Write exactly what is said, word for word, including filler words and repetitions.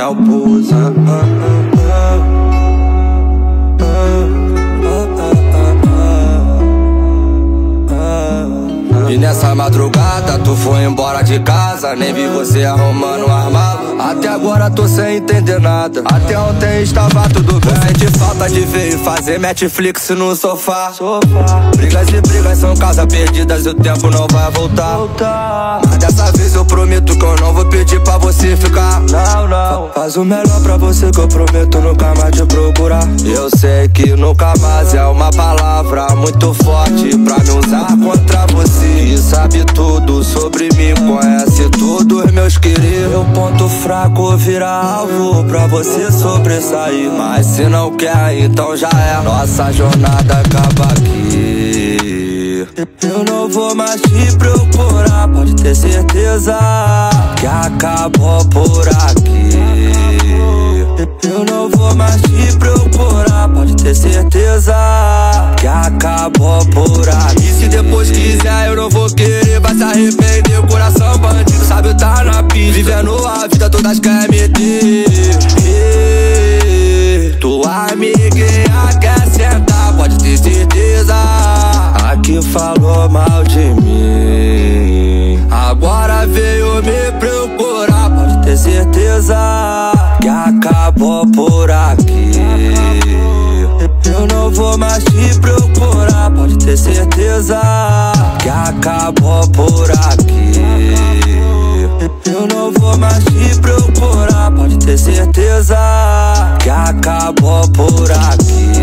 Léo Pousa. ah, ah, ah. E nessa madrugada tu foi embora de casa, nem vi você arrumando o armário. Até agora tô sem entender nada, até ontem estava tudo bem. Você sente falta de ver e fazer Netflix no sofá. Brigas e brigas são casas perdidas e o tempo não vai voltar. Mas dessa vez eu prometo que eu não vou pedir pra você ficar. Não, não. Faz o melhor pra você que eu prometo nunca mais te procurar. Eu sei que nunca mais é uma palavra muito forte pra me usar contra você. E sabe tudo sobre mim, conhece todos meus queridos. Meu ponto fraco vira alvo pra você sobressair. Mas se não quer, então já é. Nossa jornada acaba aqui. Eu não vou mais te procurar, pode ter certeza que acabou por aqui. Eu não vou mais te procurar, pode ter certeza que acabou por aqui. E se depois quiser eu não vou querer, vai se arrepender. O coração bandido sabe tá na pista, vivendo a vida todas quer meter. Tua amiguinha quer sentar, pode ter certeza. Aqui falou mal de mim, agora veio me procurar, pode ter certeza que acabou por aqui. Eu não vou mais te procurar, pode ter certeza que acabou por aqui. Eu não vou mais te procurar, pode ter certeza que acabou por aqui.